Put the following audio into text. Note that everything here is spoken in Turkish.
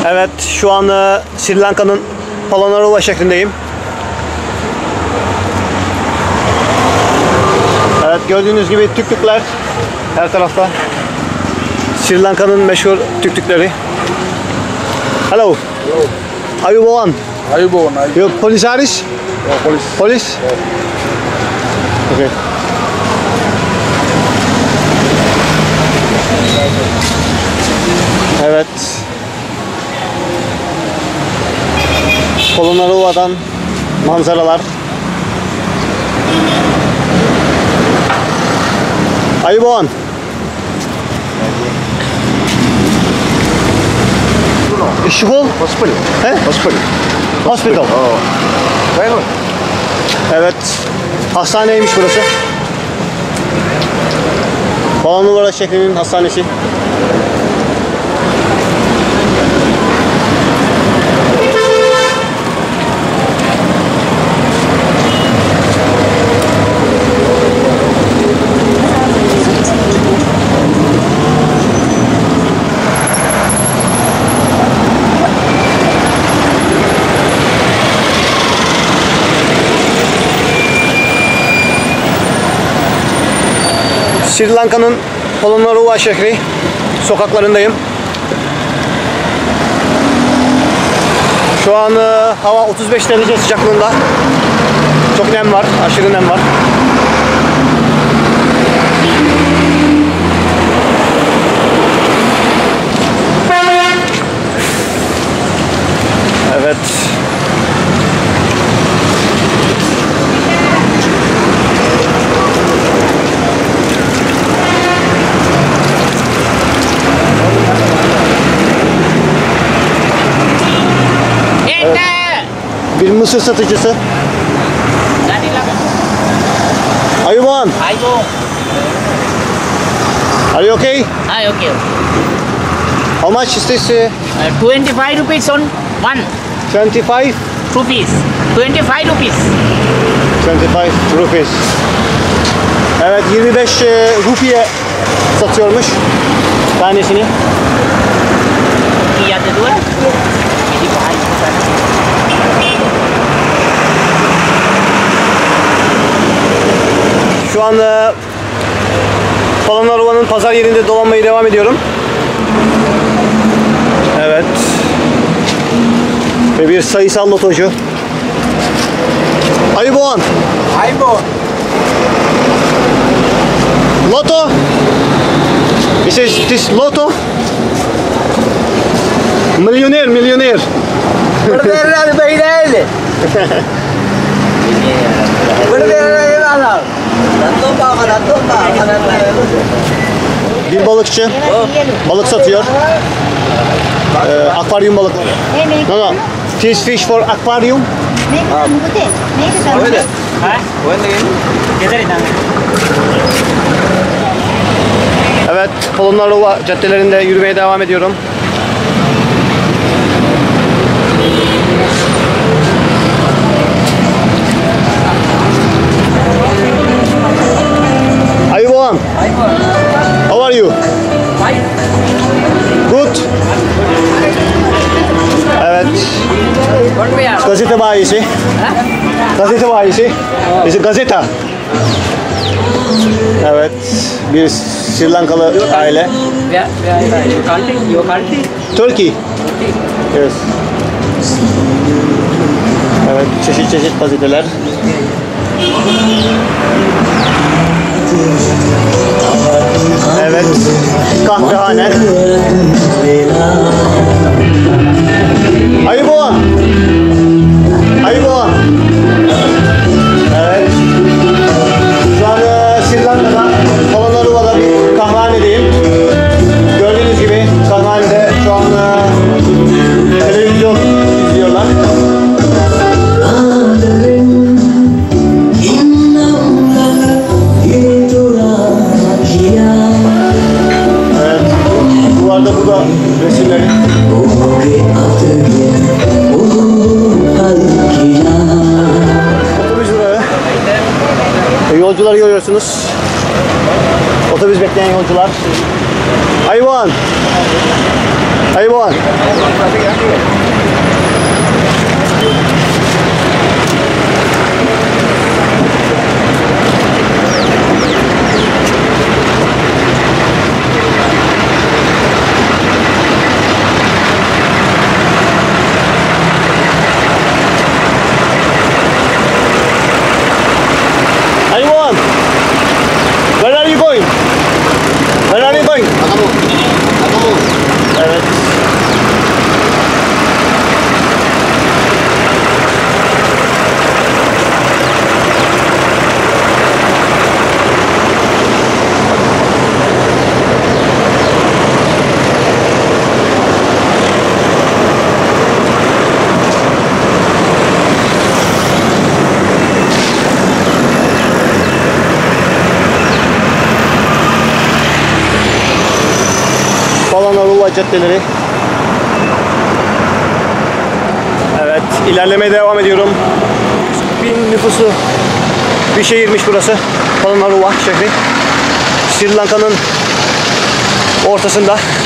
Evet, şu an Sri Lanka'nın Polonnaruwa şehrindeyim. Evet, gördüğünüz gibi tüktükler her tarafta. Sri Lanka'nın meşhur tüktükleri. Hello. Hello. Are you born? Are you born? You police Irish? Yeah, police. Police? Yeah. Okay. Evet. Polonnaruva'dan manzaralar. Are you born? School? Hospital. He? Hospital. Hospital. Oh. Very good. Evet. Hastaneymiş burası. Polonnaruwa şehrinin hastanesi. Sri Lanka'nın Polonnaruwa şehri sokaklarındayım. Şu an hava 35 derece sıcaklığında. Çok nem var, aşırı nem var. Evet. Bir mısır satıcısı. Are you born? I go. Are you okay? Okay. How much is this? 25 rupees on one. 25? Rupees. 25 rupees. 25 rupees. Evet, 25 rupiye satıyormuş tanesini. Iya ada dua. Jadi bahaya sana. Şu an Polonnaruva'nın pazar yerinde dolanmaya devam ediyorum. Evet. Ve bir sayısal lotocu. Are you born? I'm born. Loto? This Loto? Milyoner, milyoner. Berdera beide. Berdera ala. Dato pa. Bir balıkçı balık satıyor. Akvaryum balıkları. No, no. This fish for aquarium. Evet, Polonnaruwa caddelerinde yürümeye devam ediyorum. Are you born? How are you? Good. Evet. Gazete bayisi. Gazete bayisi. Is gazeta. Evet. Bir Sri Lankalı aile. Your country? Turkey. Yes. Evet. Çeşit çeşit gazeteler. Evet. Kahvehane. Are you born? Are you born? Evet. Şu an Sri Lanka'da Polonnaruva'da bir kahvehanedeyim. Gördüğünüz gibi kahvehanede şu an televizyon izliyorlar. Evet. Duvarda bu da resimleri. Otobüs durağı. Yolcuları görüyorsunuz. Otobüs bekleyen yolcular. Hayvan. Ayıboğan. Ayıboğan. Where are you going? Where are you going? Evet. Palanarova caddeleri. Evet, ilerlemeye devam ediyorum. 1000 nüfusu bir şehirmiş burası. Palanarova şehri. Sri Lanka'nın ortasında.